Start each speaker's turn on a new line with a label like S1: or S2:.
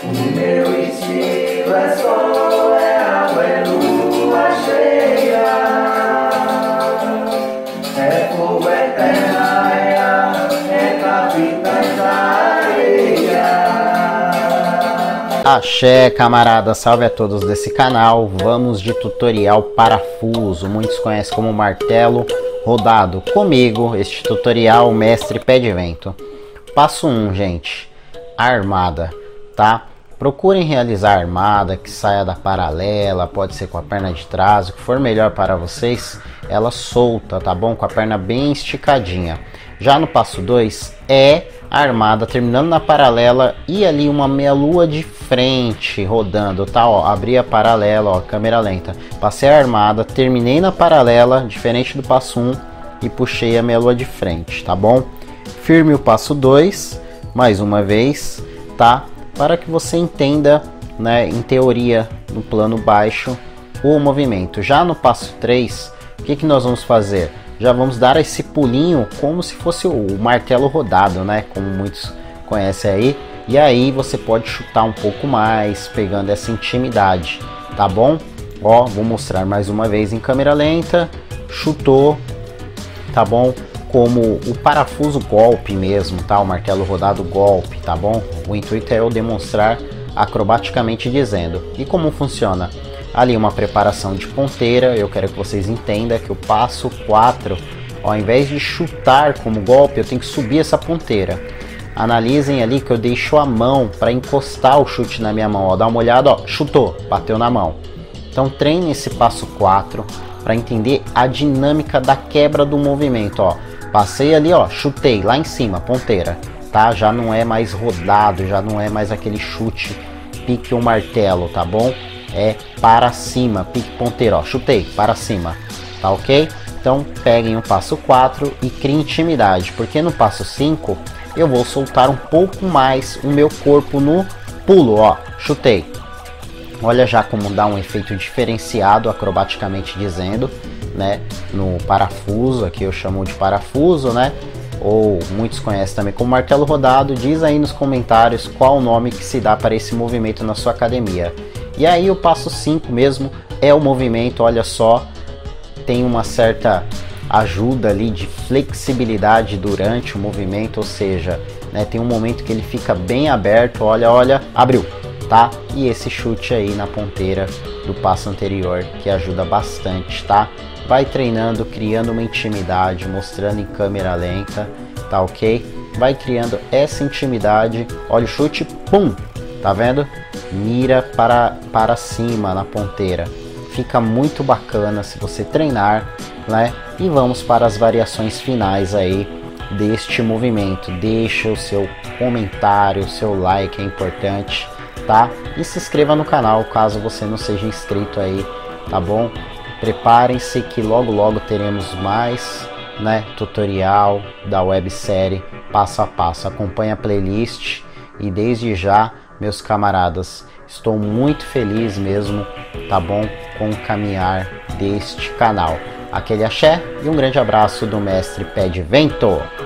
S1: O meu estilo é sol, é água, é lua cheia, é fogo, é terra, é ar, é capitães da areia.
S2: Axé, camarada, salve a todos desse canal. Vamos de tutorial parafuso, muitos conhecem como martelo rodado. Comigo, este tutorial, o mestre Pé de Vento. Passo 1, gente, a armada, tá? Procurem realizar a armada que saia da paralela, pode ser com a perna de trás, o que for melhor para vocês, ela solta, tá bom? Com a perna bem esticadinha. Já no passo 2 é a armada terminando na paralela e ali uma meia lua de frente rodando, tá? Ó, abri a paralela, ó, câmera lenta. Passei a armada, terminei na paralela, diferente do passo 1, e puxei a meia lua de frente, tá bom? Firme o passo 2, mais uma vez, tá? Para que você entenda, né, em teoria, no plano baixo, o movimento. Já no passo 3, o que nós vamos fazer? Já vamos dar esse pulinho como se fosse o martelo rodado, né? Como muitos conhecem aí. E aí você pode chutar um pouco mais, pegando essa intimidade, tá bom? Ó, vou mostrar mais uma vez em câmera lenta. Chutou, tá bom? Como o parafuso golpe mesmo, tá? O martelo rodado golpe, tá bom? O intuito é eu demonstrar acrobaticamente dizendo. E como funciona? Ali uma preparação de ponteira, eu quero que vocês entendam que o passo 4, ao invés de chutar como golpe, eu tenho que subir essa ponteira. Analisem ali que eu deixo a mão para encostar o chute na minha mão, ó, dá uma olhada, ó, chutou, bateu na mão. Então treine esse passo 4 para entender a dinâmica da quebra do movimento, ó. Passei ali, ó, chutei lá em cima, ponteira, tá? Já não é mais rodado, já não é mais aquele chute pique ou martelo, tá bom? É para cima, pique ponteiro, ó, chutei, para cima, tá ok? Então peguem o passo 4 e criem intimidade, porque no passo 5 eu vou soltar um pouco mais o meu corpo no pulo, ó, chutei. Olha já como dá um efeito diferenciado, acrobaticamente dizendo, né? No parafuso, aqui eu chamo de parafuso, né? Ou muitos conhecem também como martelo rodado. Diz aí nos comentários qual o nome que se dá para esse movimento na sua academia. E aí o passo 5 mesmo é o movimento, olha só, tem uma certa ajuda ali de flexibilidade durante o movimento, ou seja, né, tem um momento que ele fica bem aberto, olha, olha, abriu, tá? E esse chute aí na ponteira do passo anterior que ajuda bastante, tá? Vai treinando, criando uma intimidade, mostrando em câmera lenta, tá ok? Vai criando essa intimidade, olha o chute, pum, tá vendo? Mira para cima na ponteira, fica muito bacana se você treinar, né? E vamos para as variações finais aí deste movimento. Deixa o seu comentário, o seu like é importante, tá? E se inscreva no canal caso você não seja inscrito aí, tá bom? Preparem-se que logo logo teremos mais, né, tutorial da websérie passo a passo. Acompanhe a playlist e desde já, meus camaradas, estou muito feliz mesmo, tá bom, com o caminhar deste canal. Aquele axé e um grande abraço do mestre Pé de Vento.